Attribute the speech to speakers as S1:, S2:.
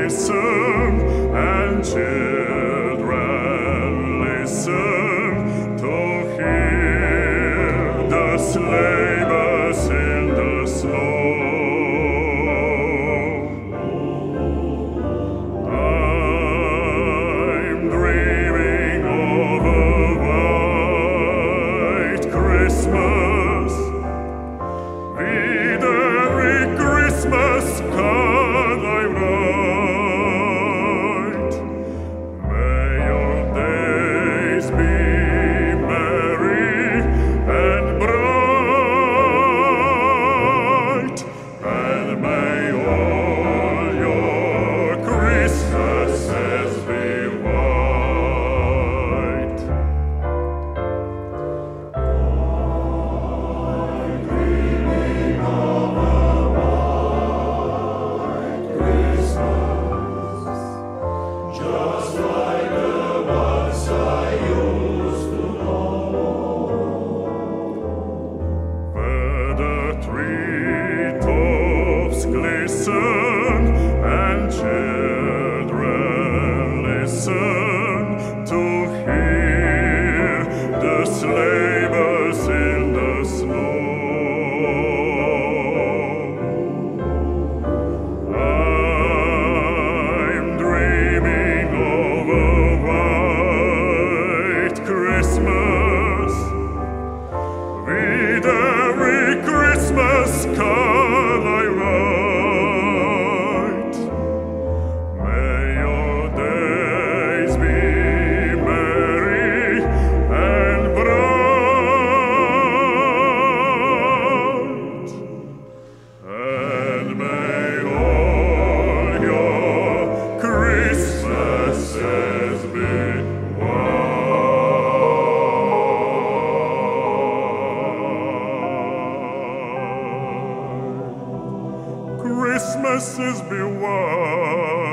S1: listen, and children listen to hear the sleigh bells in the snow. I'm dreaming of a white Christmas, with every Christmas card I write. May your days be merry and bright, and may all your Christmases be white. I'm dreaming of a white Christmas, just like the ones I used to know, where the treetops glisten and children listen to hear the sleigh bells in the snow. I'm dreaming of a white Christmas, with every Christmas card I write. May your days be merry and bright, and may all your Christmases be white. Christmases be white.